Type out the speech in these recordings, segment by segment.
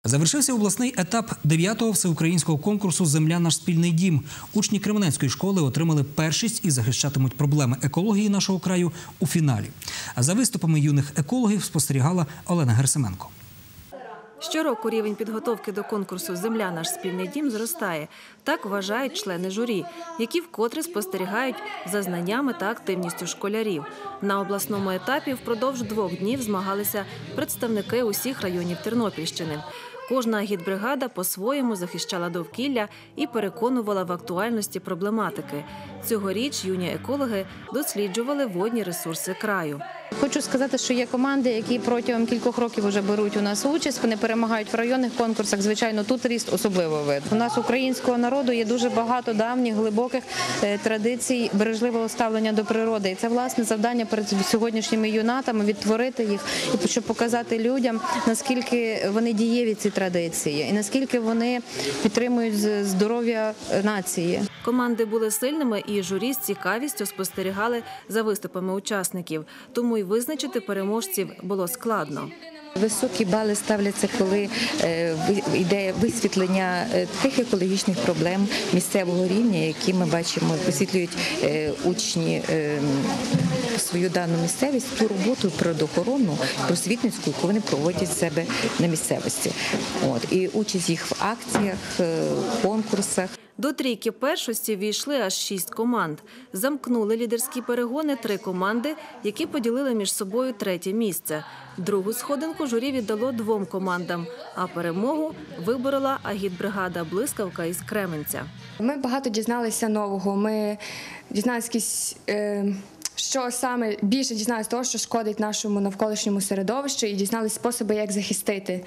Завершився обласний етап 9-го всеукраїнського конкурсу «Земля – наш спільний дім». Учні Кременецької школи отримали першість і захищатимуть проблеми екології нашого краю у фіналі. А за виступами юних екологів спостерігала Олена Герсименко. Щороку рівень підготовки до конкурсу «Земля – наш спільний дім» зростає. Так вважають члени журі, які вкотре спостерігають за знаннями та активністю школярів. На обласному етапі впродовж 2 днів змагалися представники усіх районів Тернопільщини. Кожна агітбригада по-своєму захищала довкілля і переконувала в актуальності проблематики. Цьогоріч юні екологи досліджували водні ресурси краю. Хочу сказати, що є команди, які протягом кількох років вже беруть у нас участь, вони перемагають в районних конкурсах. Звичайно, тут ріст особливо видно. У нас українського народу є дуже багато давніх, глибоких традицій бережливого ставлення до природи. І це, власне, завдання перед сьогоднішніми юнатами – відтворити їх, і щоб показати людям, наскільки вони дієві, ці традиції, і наскільки вони підтримують здоров'я нації. Команди були сильними, і журі з цікавістю спостерігали за виступами учасників. Тому й визначити переможців було складно. Високі бали ставляться, коли йде висвітлення тих екологічних проблем місцевого рівня, які ми бачимо, висвітлюють учні свою дану місцевість, ту роботу природоохоронну, просвітницьку, яку вони проводять в себе на місцевості. І участь їх в акціях, конкурсах. До трійки першості війшли аж 6 команд. Замкнули лідерські перегони 3 команди, які поділили між собою 3-є місце. Другу сходинку журі віддало 2 командам, а перемогу виборола агітбригада «Блискавка» із Кременця. Ми багато дізналися нового, ми дізналися що саме більше дізналися того, що шкодить нашому навколишньому середовищу, і дізналися способи, як захистити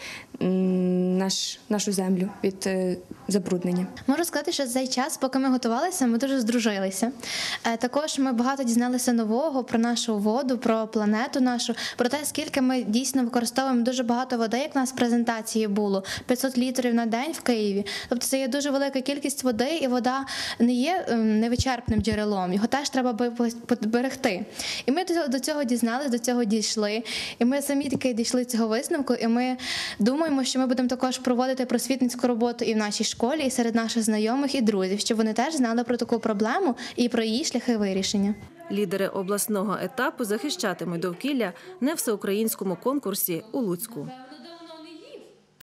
нашу землю від забруднення. Можу сказати, що за цей час, поки ми готувалися, ми дуже здружилися. Також ми багато дізналися нового про нашу воду, про планету нашу, про те, скільки ми дійсно використовуємо дуже багато води, як у нас в презентації було, 500 літрів на день в Києві. Тобто це є дуже велика кількість води, і вода не є невичерпним джерелом, його теж треба берегти. І ми до цього дізналися, до цього дійшли, і ми самі таки дійшли цього висновку, і ми думаємо, що ми будемо також проводити просвітницьку роботу і в нашій школі, і серед наших знайомих і друзів, щоб вони теж знали про таку проблему і про її шляхи вирішення. Лідери обласного етапу захищатимуть довкілля на всеукраїнському конкурсі у Луцьку.